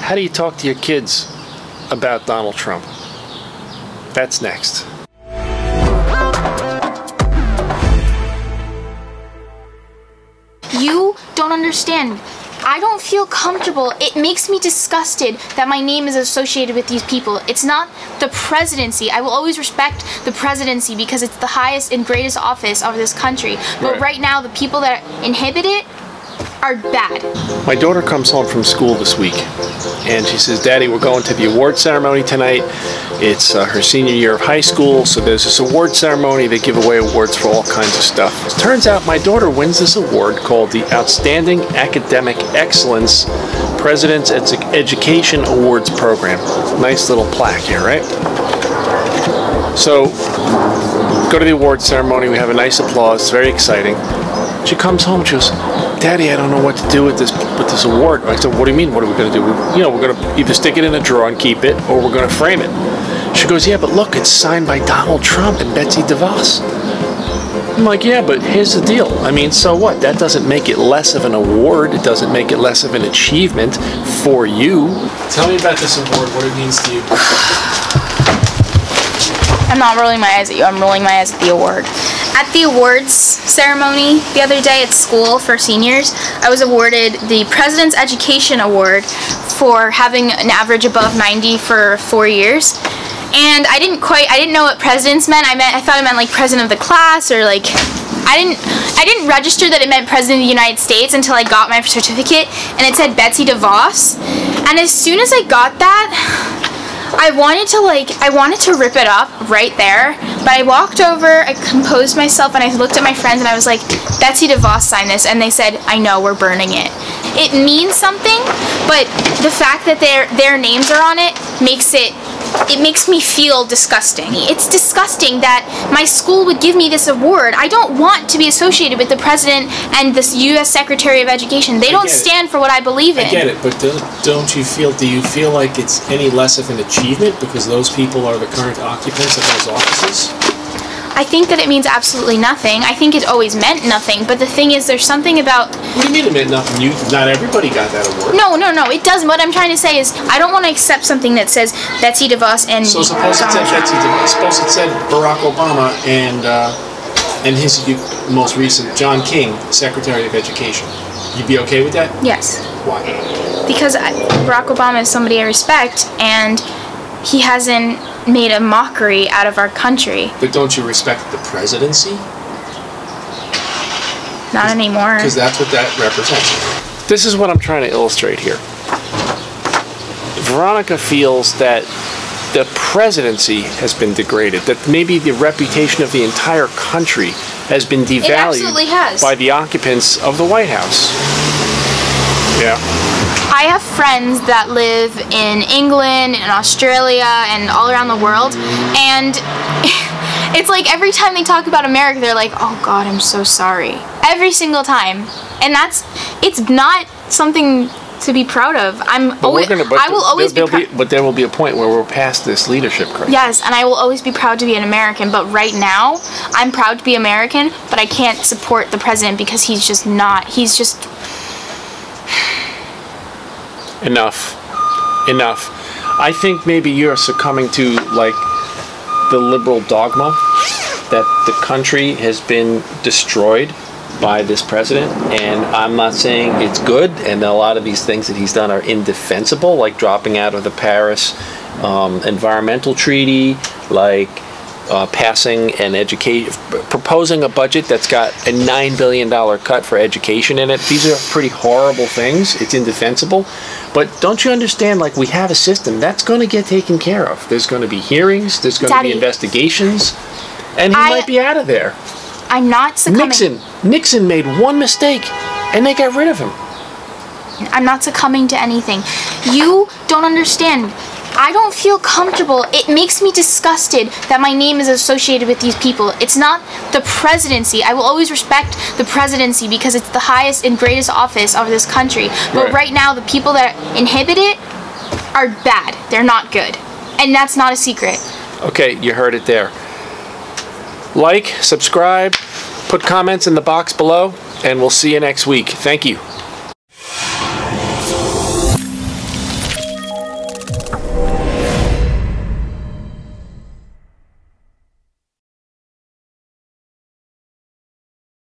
How do you talk to your kids about Donald Trump? That's next. You don't understand. I don't feel comfortable. It makes me disgusted that my name is associated with these people. It's not the presidency. I will always respect the presidency because it's the highest and greatest office of this country. But right now, the people that inhibit it are bad. My daughter comes home from school this week and she says, Daddy, we're going to the award ceremony tonight. It's her senior year of high school, so there's this award ceremony. They give away awards for all kinds of stuff. It turns out my daughter wins this award called the Outstanding Academic Excellence President's Education Awards Program. Nice little plaque here, right? So, go to the award ceremony. We have a nice applause. It's very exciting. She comes home and she goes, Daddy, I don't know what to do with this award. I said, what do you mean, what are we going to do? We're going to either stick it in a drawer and keep it, or we're going to frame it. She goes, yeah, but look, it's signed by Donald Trump and Betsy DeVos. I'm like, yeah, but here's the deal. I mean, so what? That doesn't make it less of an award. It doesn't make it less of an achievement for you. Tell me about this award, what it means to you. I'm not rolling my eyes at you. I'm rolling my eyes at the award. At the awards ceremony the other day at school for seniors, I was awarded the President's Education Award for having an average above 90 for 4 years. And I didn't know what presidents meant. I thought it meant like president of the class, or like, I didn't register that it meant president of the United States until I got my certificate, and it said Betsy DeVos. And as soon as I got that, I wanted to rip it up right there, but I walked over, I composed myself, and I looked at my friends and I was like, Betsy DeVos signed this, and they said, I know, we're burning it. It means something, but the fact that their names are on it makes me feel disgusting. It's disgusting that my school would give me this award. I don't want to be associated with the president and the U.S. Secretary of Education. They don't stand for what I believe in. I get it, but do you feel like it's any less of an achievement because those people are the current occupants of those offices? I think that it means absolutely nothing. I think it always meant nothing, but the thing is, there's something about... What do you mean it meant nothing? Not everybody got that award. No, it doesn't. What I'm trying to say is, I don't want to accept something that says Betsy DeVos and... So suppose it said Betsy DeVos, suppose it said Barack Obama and his most recent, John King, Secretary of Education. You'd be okay with that? Yes. Why? Because Barack Obama is somebody I respect, and he hasn't made a mockery out of our country. But don't you respect the presidency? Not anymore. Because that's what that represents. This is what I'm trying to illustrate here. Veronica feels that the presidency has been degraded, that maybe the reputation of the entire country has been devalued by the occupants of the White House. Yeah. I have friends that live in England and Australia and all around the world, and it's like every time they talk about America, they're like, oh God, I'm so sorry. Every single time. And it's not something to be proud of. But there will be a point where we're past this leadership crisis. Yes, and I will always be proud to be an American, but right now, I'm proud to be American, but I can't support the president because he's just not. He's just... Enough. I think maybe you're succumbing to, like, the liberal dogma that the country has been destroyed by this president, and I'm not saying it's good, and a lot of these things that he's done are indefensible, like dropping out of the Paris environmental treaty, like passing proposing a budget that's got a $9 billion cut for education in it. These are pretty horrible things. It's indefensible. But don't you understand, like, we have a system that's going to get taken care of. There's going to be hearings, there's going to be investigations, and he might be out of there. I'm not succumbing. Nixon made one mistake, and they got rid of him. I'm not succumbing to anything. You don't understand. I don't feel comfortable. It makes me disgusted that my name is associated with these people. It's not the presidency. I will always respect the presidency because it's the highest and greatest office of this country. But right now, the people that inhibit it are bad. They're not good. And that's not a secret. Okay, you heard it there. Like, subscribe, put comments in the box below, and we'll see you next week. Thank you.